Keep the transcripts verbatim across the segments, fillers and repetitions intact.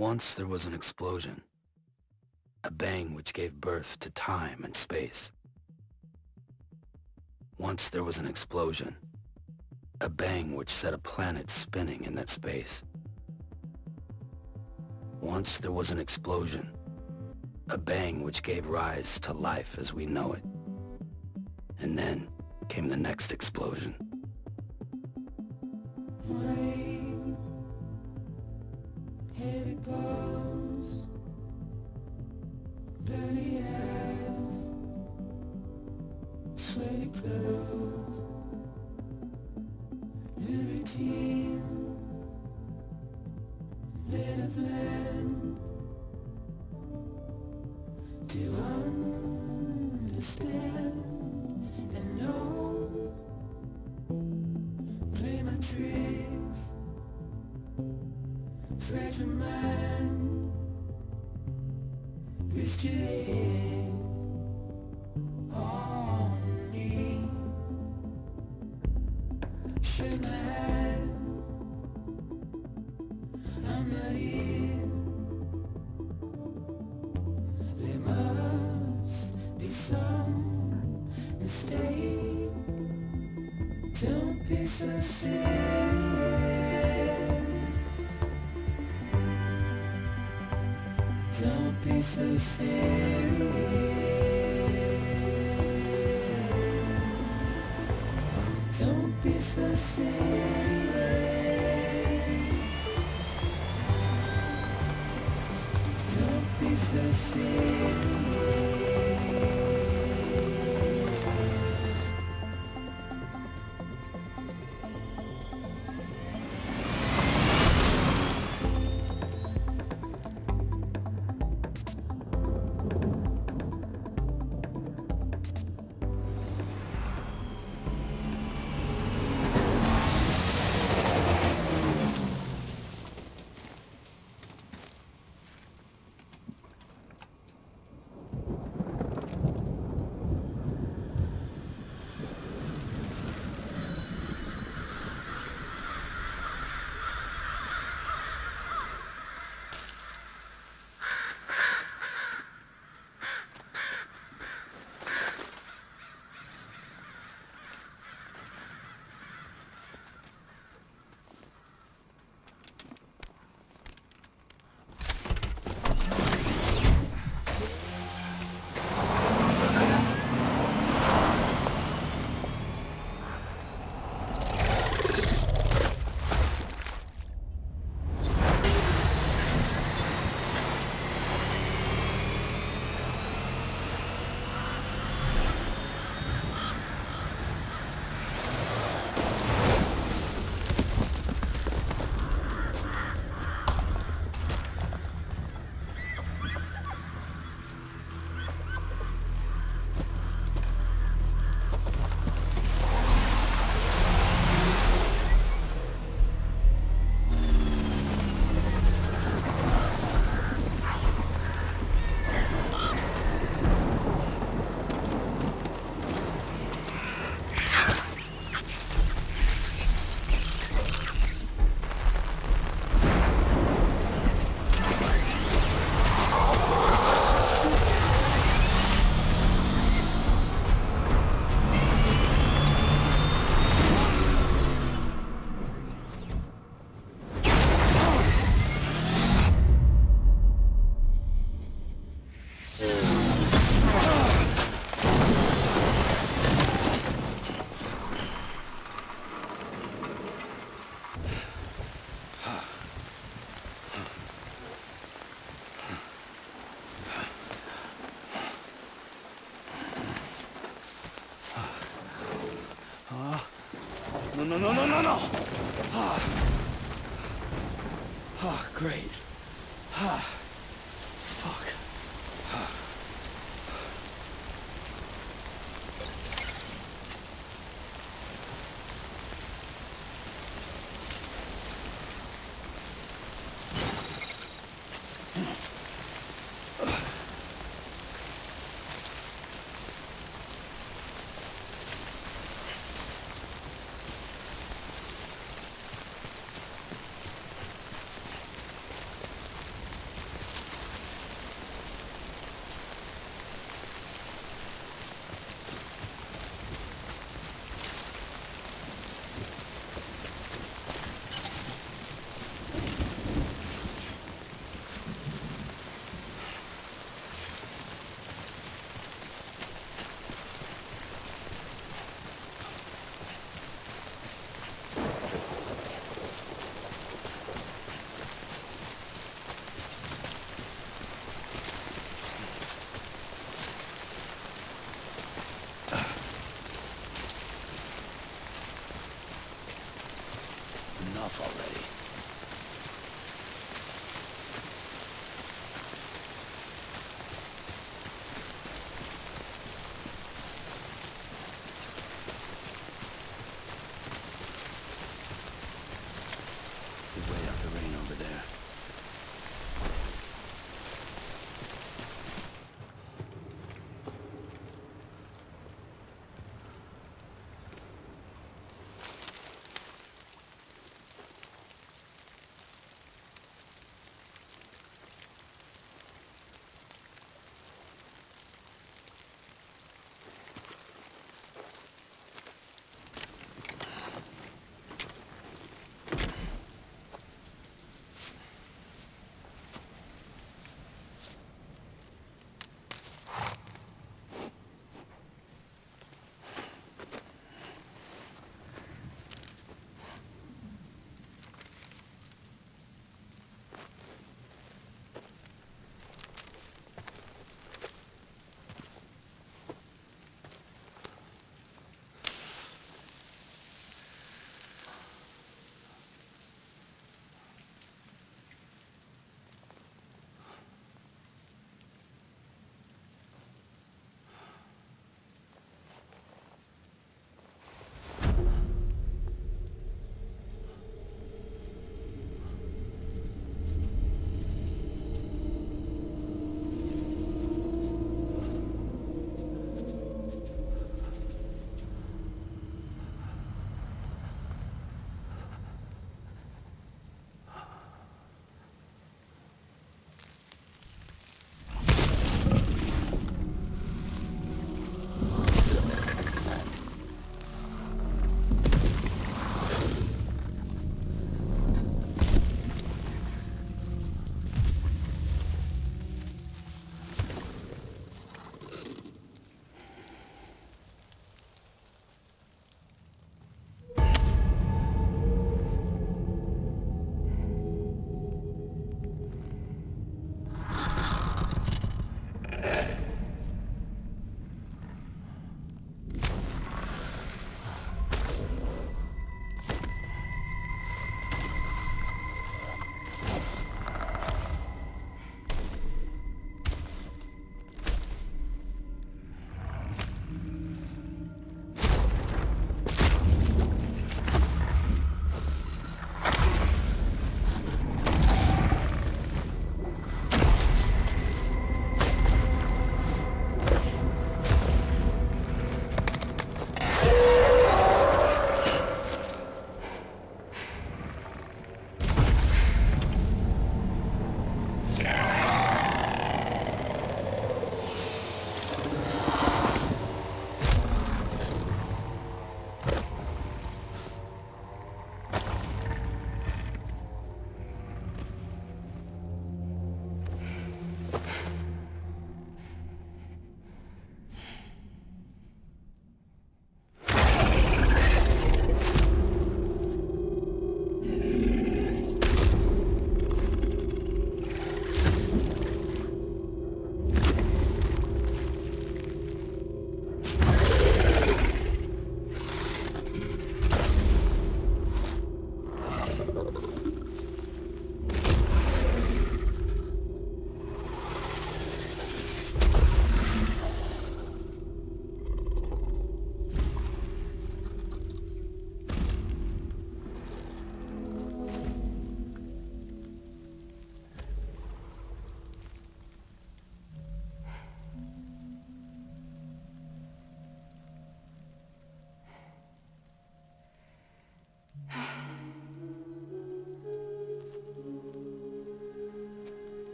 Once there was an explosion, a bang which gave birth to time and space. Once there was an explosion, a bang which set a planet spinning in that space. Once there was an explosion, a bang which gave rise to life as we know it. And then came the next explosion. Rain, heavy blows, dirty eyes, sweaty clothes, the routine, led of land to understand and know. Play my tricks, fragile mind, risk your head on me. Shake my hand, I'm not here. There must be some mistake. Don't be so serious. Don't be so serious. Don't be so serious. Don't be so serious. No, no, no, no, no, no! Ah, ah, great. Ah, fuck. Ah. off already. He's way out the rain over there.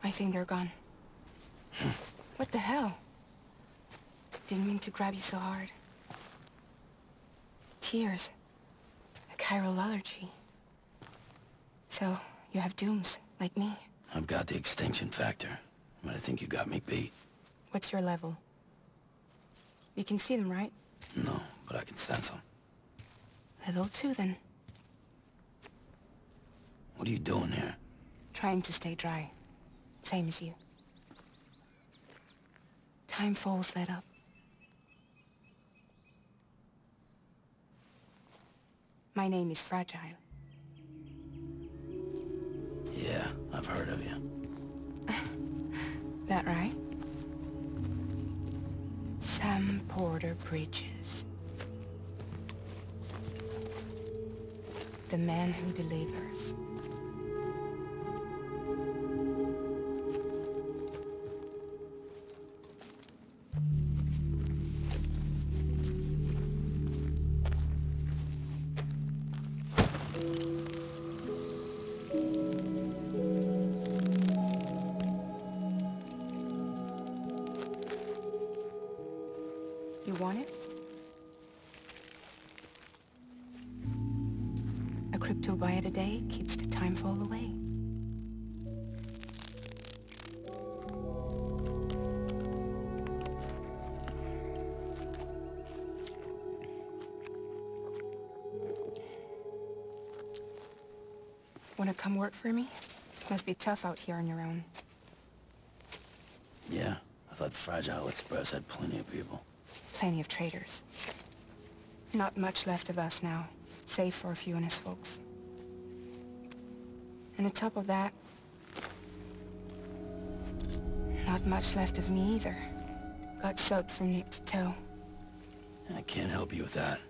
I think they're gone. What the hell? Didn't mean to grab you so hard. Tears. A chiral allergy. So, you have dooms, like me. I've got the extinction factor, but I think you got me beat. What's your level? You can see them, right? No, but I can sense them. Level two, then. What are you doing here? Trying to stay dry. Same as you. Timefall's let up. My name is Fragile. Yeah, I've heard of you. That right? Sam Porter Bridges. The man who delivers. You want it? A crypto byte a day keeps the timefall away. Wanna come work for me? Must be tough out here on your own. Yeah, I thought Fragile Express had plenty of people. Plenty of traitors. Not much left of us now, save for a few honest folks. And on top of that, not much left of me either. Got soaked from neck to toe. I can't help you with that.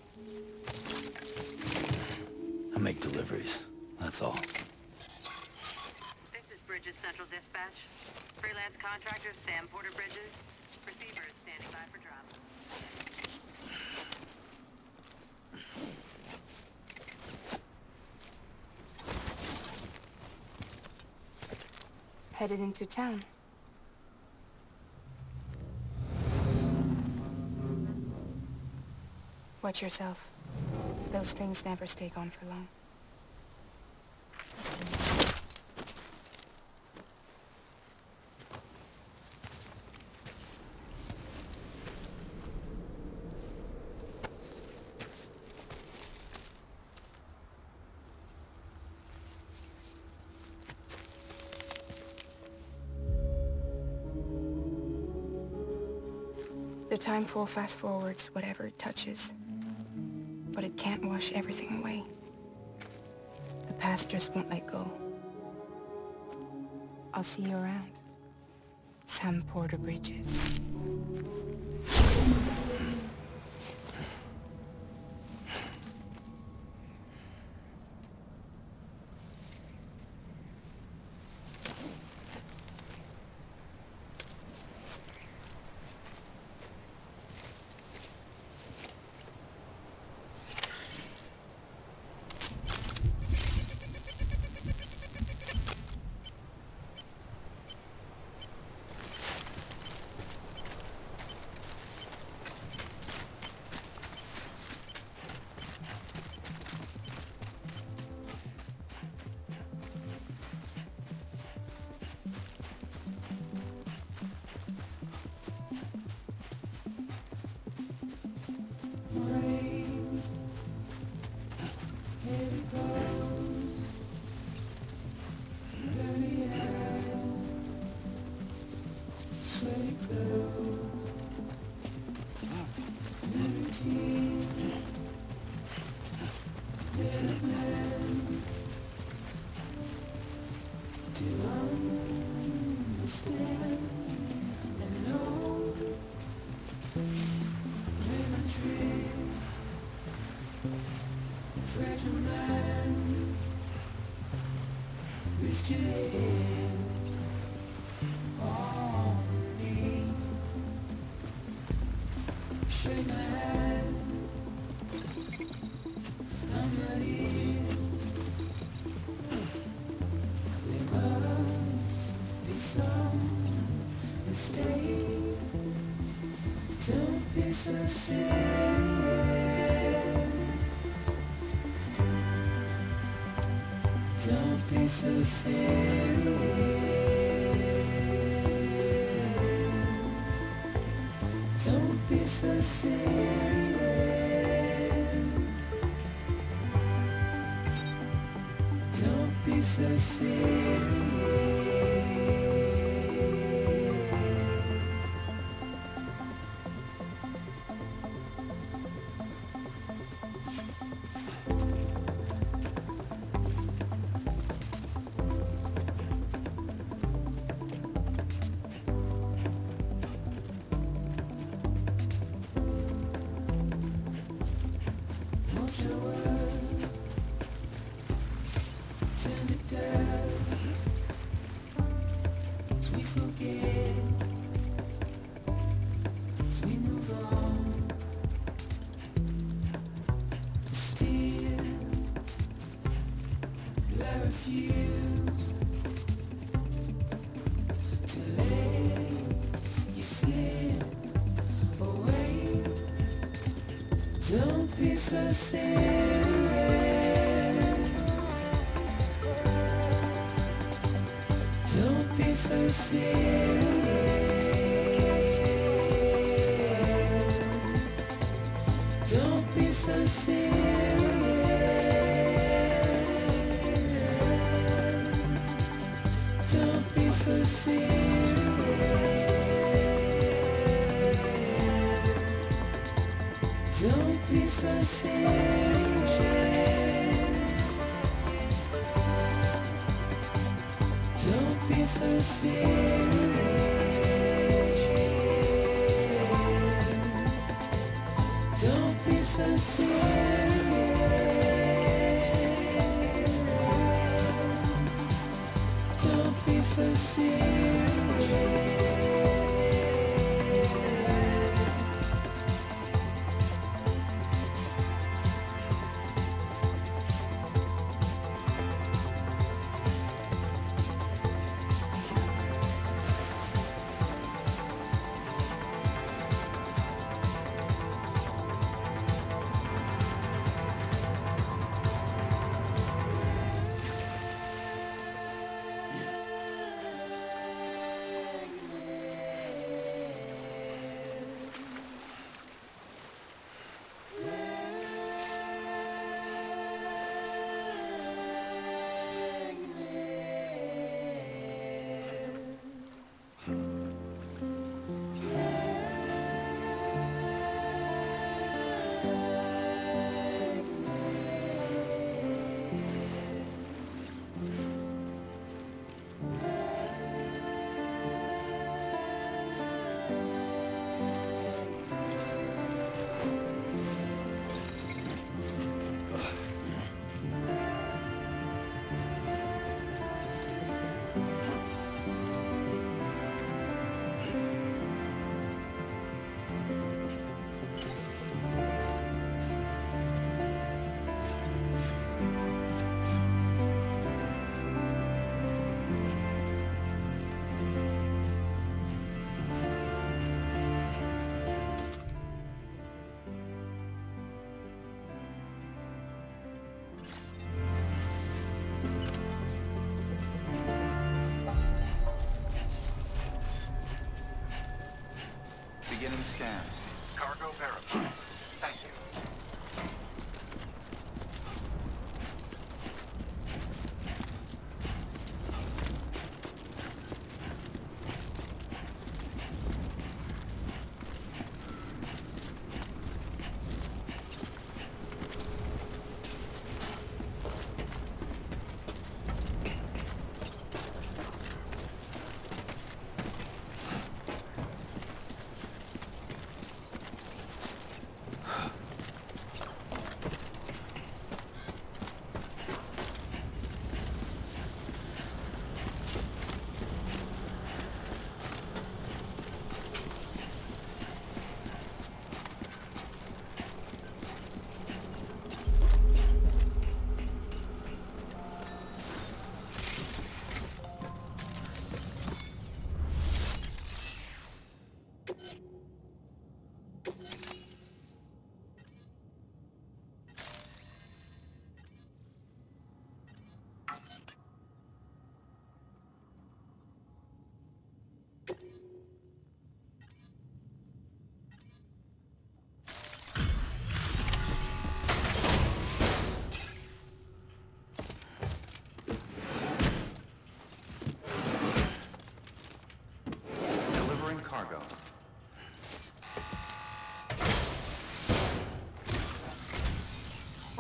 I make deliveries, that's all. This is Bridges Central Dispatch. Freelance contractor Sam Porter Bridges. Receiver is standing by for drop. Headed into town. Watch yourself. Those things never stay gone for long. The timefall fast forwards whatever it touches. But it can't wash everything away. The past just won't let go. I'll see you around. Sam Porter Bridges. so serious. Don't be so serious. Don't be so serious. Don't be so serious. Don't be so serious. Don't be so serious. Don't be so serious. Don't be so serious. Don't be so serious. Don't be so serious. Don't be so serious. Beginning scan. Cargo verified. Thank you.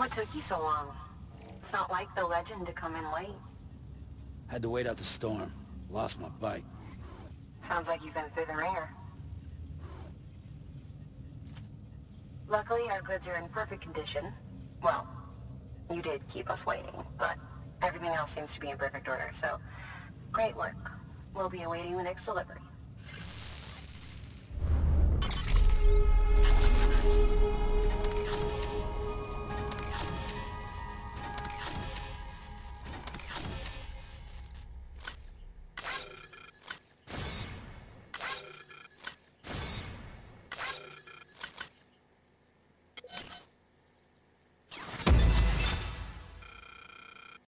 What took you so long? It's not like the legend to come in late. Had to wait out the storm. Lost my bike. Sounds like you've been through the ringer. Luckily, our goods are in perfect condition. Well, you did keep us waiting, but everything else seems to be in perfect order, so great work. We'll be awaiting the next delivery.